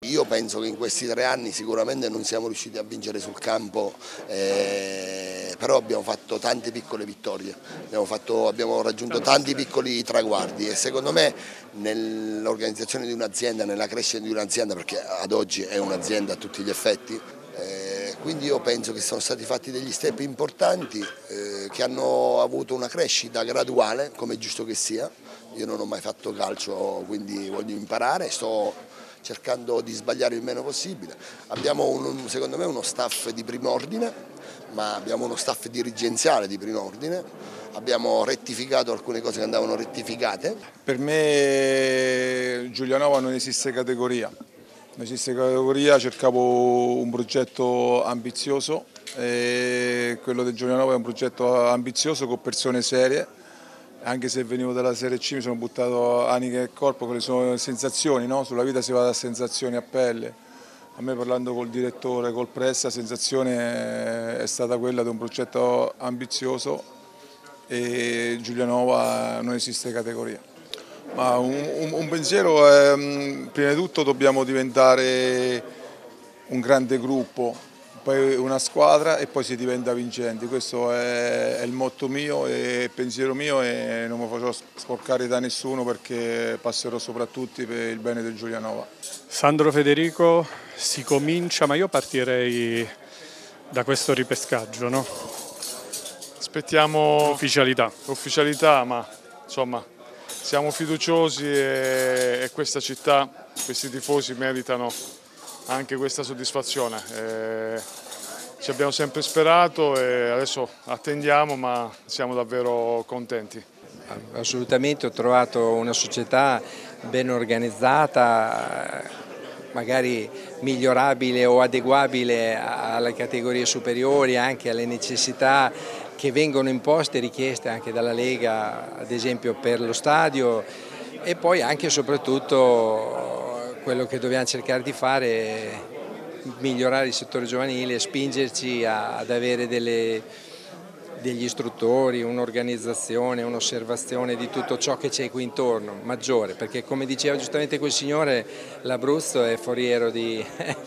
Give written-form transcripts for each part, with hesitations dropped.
Io penso che in questi 3 anni sicuramente non siamo riusciti a vincere sul campo, però abbiamo fatto tante piccole vittorie, abbiamo raggiunto tanti piccoli traguardi e secondo me nell'organizzazione di un'azienda, nella crescita di un'azienda, perché ad oggi è un'azienda a tutti gli effetti, quindi io penso che sono stati fatti degli step importanti che hanno avuto una crescita graduale, come è giusto che sia. Io non ho mai fatto calcio, quindi voglio imparare, sto cercando di sbagliare il meno possibile. Abbiamo secondo me uno staff di primo ordine, ma abbiamo uno staff dirigenziale di primo ordine, abbiamo rettificato alcune cose che andavano rettificate. Per me Giulianova non esiste categoria. Non esiste categoria, cercavo un progetto ambizioso e quello di Giulianova è un progetto ambizioso con persone serie. Anche se venivo dalla Serie C mi sono buttato anima e corpo, quelle sono sensazioni, no? Sulla vita si va da sensazioni a pelle. A me parlando col direttore, col press, la sensazione è stata quella di un progetto ambizioso e Giulianova non esiste categoria. Ma un pensiero è, prima di tutto dobbiamo diventare un grande gruppo, poi una squadra e poi si diventa vincenti. Questo è il motto mio e il pensiero mio e non mi faccio sporcare da nessuno perché passerò soprattutto per il bene del Giulianova. Sandro Federico, si comincia, ma io partirei da questo ripescaggio, no? Aspettiamo Ufficialità, ma insomma siamo fiduciosi e questa città, questi tifosi meritano anche questa soddisfazione. Ci abbiamo sempre sperato e adesso attendiamo, ma siamo davvero contenti. Assolutamente, ho trovato una società ben organizzata, magari migliorabile o adeguabile alle categorie superiori, anche alle necessità che vengono imposte e richieste anche dalla Lega, ad esempio per lo stadio, e poi anche e soprattutto quello che dobbiamo cercare di fare è migliorare il settore giovanile, spingerci ad avere degli istruttori, un'organizzazione, un'osservazione di tutto ciò che c'è qui intorno, maggiore, perché come diceva giustamente quel signore, l'Abruzzo è foriero di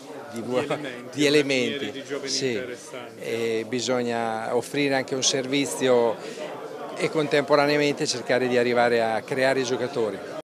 elementi. Sì, e bisogna offrire anche un servizio e contemporaneamente cercare di arrivare a creare i giocatori.